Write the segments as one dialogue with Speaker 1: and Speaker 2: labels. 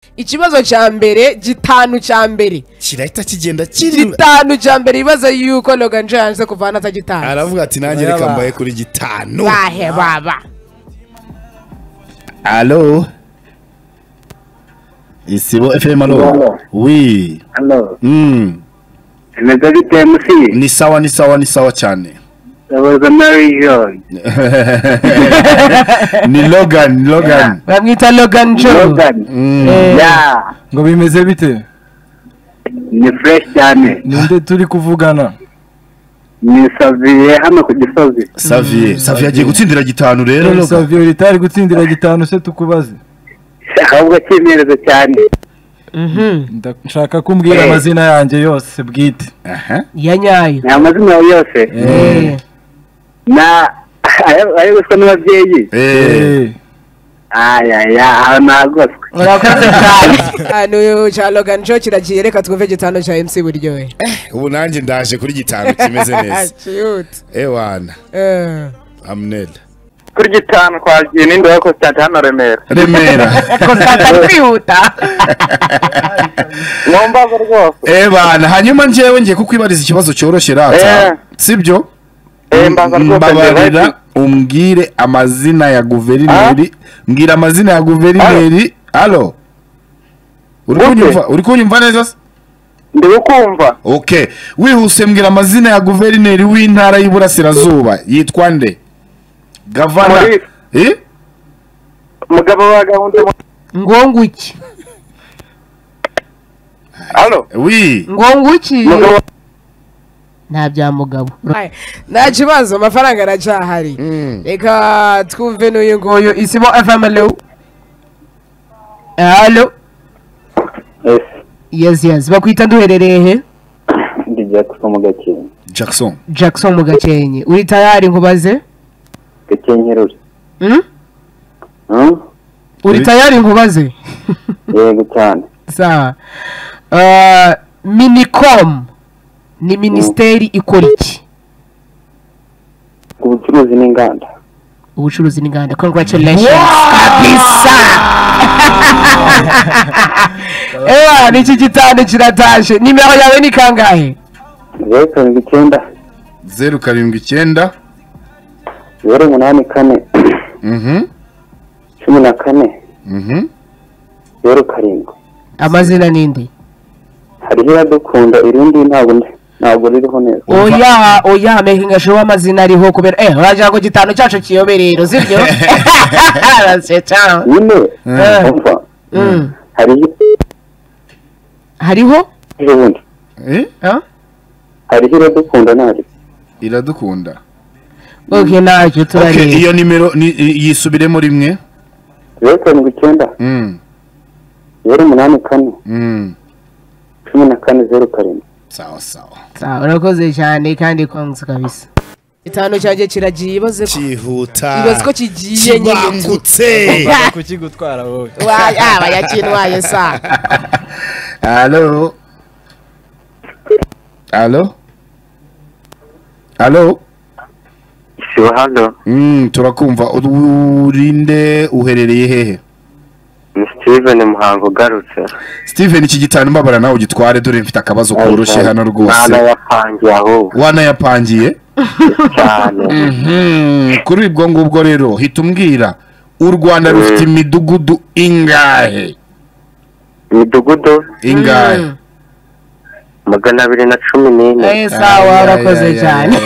Speaker 1: ikibazo cya mbere gitanu cya mbere
Speaker 2: kirahita kigenda kiri
Speaker 1: gitanu cya mbere ibaza yuko Logan Joy yanze kuvana atagitanze
Speaker 2: aravuga ati nanjye reka mbaye kuri gitanu
Speaker 1: bahe baba
Speaker 2: allo Isibo FM allo oui
Speaker 3: allo
Speaker 2: Imeze
Speaker 3: bite MC
Speaker 2: ni sawa cyane
Speaker 3: Abaza Mary Joy
Speaker 2: ni Logan
Speaker 1: bamwita Logan Joy
Speaker 3: ya
Speaker 4: ngo bimeze bite
Speaker 3: ni fresh cyane
Speaker 4: ninde turi kuvugana
Speaker 3: ni Xavier hano ku Gisozi
Speaker 2: Xavier agiye gutsindira gitanu rero
Speaker 4: Xavier ritari gutsindira gitanu se tukubaze
Speaker 3: ahubwo kimereze cyane
Speaker 4: ndashaka kumbwira amazina yanjye yose bwite
Speaker 1: ya nyayo
Speaker 3: ni amazina yose na ayo gusa n'ababyeyi aya nagoswe
Speaker 1: urakoze cyane hano cya Logan Joy kiragiye reka twumve gitanu cya MC Buryohe
Speaker 2: ubu nanjye ndaje kuri gitanu kimeze neza ewana Amnel
Speaker 3: kuri gitanu twagiye n'indi wa Constante hano Remera
Speaker 1: Constante kwihuta
Speaker 3: nombaza rwose
Speaker 2: bana hanyuma njyewe ngiye kukwibariza ikibazo cyoroshye rata sibyo mbabarira umbwire amazina ya guverineri mbwira amazina ya guverineri allo uri kunyumva neza se
Speaker 3: ndi gukumva
Speaker 2: okay wihuse mbwira amazina ya guverineri w'intara y'Iburasirazuba yitwa nde Gavana
Speaker 3: mugabo wa gahunda
Speaker 1: ngonguki
Speaker 3: allo
Speaker 2: oui
Speaker 1: ngonguki nta bya mugabo nta kibazo amafaranga aracyahari reka twumve n'uyu nguyu Isibo FM allo yes bakwita duherereye he
Speaker 3: ndi
Speaker 2: Jackson
Speaker 1: mu Gakenke uri tayari nkubaze
Speaker 3: Gakenyeruri
Speaker 1: uri tayari nkubaze
Speaker 3: yego cyane
Speaker 1: sawa Minicom ni ministeri ikora iki
Speaker 3: ubucuruzi n'inganda
Speaker 1: congratulations kabisa niki gitanu kiratashe nimero yawe ni kangahe
Speaker 3: 079
Speaker 2: 079
Speaker 3: 084 14 07
Speaker 1: amazina ninde
Speaker 3: hariho iradukunda irindi ntabwo ririho neza
Speaker 1: oya mehinga show amazina ariho kubera uragira ngo gitanu cyacu kiyoberero sibyo
Speaker 3: nyine
Speaker 1: hariho
Speaker 2: iradukunda
Speaker 1: okay ntacyo turareba
Speaker 2: iyo nimero yisubiremo rimwe
Speaker 3: 079 084 14
Speaker 2: sawa
Speaker 1: urakoze cyane kandi kwanguze kabisa itanu cyanjye kiragiye ibaze ko kigiye
Speaker 2: nyibangutse
Speaker 4: kukigutwara wowe
Speaker 1: yakinwaye sa
Speaker 2: allo
Speaker 3: hano
Speaker 2: turakumva urinde uherereye hehe
Speaker 3: ni Steven Muhango garutse
Speaker 2: Steven iki gitanu mbabara nawe ugitware dore mfite akabazo koroshye hano rwose wanayapangiye cyane kuri ibwo ngubwo rero hita umbwira u Rwanda rufite imidugudu ingahe ingahe
Speaker 3: 214
Speaker 1: sawa urakoze cyane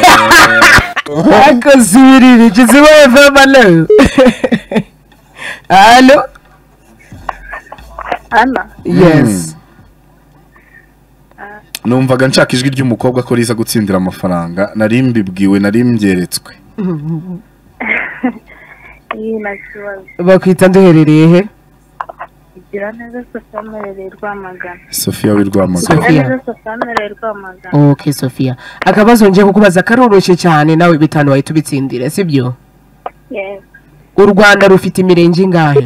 Speaker 1: akaziriri kiziwe famalo allo
Speaker 5: Ana
Speaker 1: yes
Speaker 2: numvaga nshaka ijwi ry'umukobwa ko riza gutsindira amafaranga nari mbibwiwe nari mbyeretswe
Speaker 5: iyi nashobora
Speaker 1: bakwita duherereye he
Speaker 5: igira neza Sofia merereye Rwamagana
Speaker 2: Sofia w'Irwamagana
Speaker 1: okay Sofia akabazo nje kukubaza karoroshye cyane nawe bitanu wahita ubitsindira sibyo
Speaker 5: yes
Speaker 1: u Rwanda rufite imirenge ingahe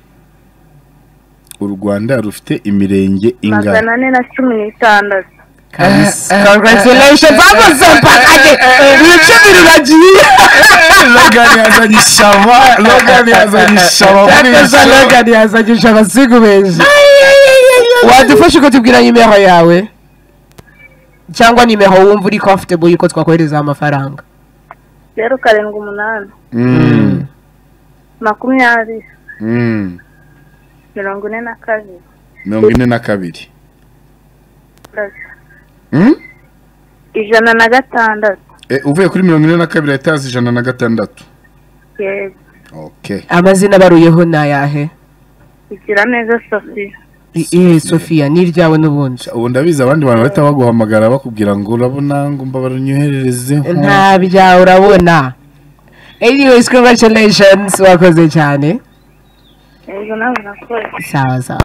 Speaker 2: u Rwanda rufite imirenge ingahe
Speaker 5: 416
Speaker 1: kabisa congratulations akoze mpakanye ibicumi biragiye
Speaker 2: Logan yazanye ishaba Logan yazanye ishaba
Speaker 1: sigu beza wadufashe kutubwira nimero yawe cyangwa nimero wumva uri comfortable yuko twakohereza amafaranga
Speaker 5: 078 20
Speaker 2: 42
Speaker 5: 106
Speaker 2: uvuye kuri 42 yatazi 106
Speaker 5: yego
Speaker 2: okay
Speaker 1: amazina baruyeho nayahe
Speaker 5: igira neza Sophie
Speaker 1: Sophia ni ryawe n'ubundi
Speaker 2: ubu ndabizi abandi bantu bahita baguhamagara bakubwira ngo urabona ngo mbabarunyoherereze
Speaker 1: nta bya urabona anyways congratulations wakoze cyane
Speaker 5: yego nawe nakoze
Speaker 1: sawa sawa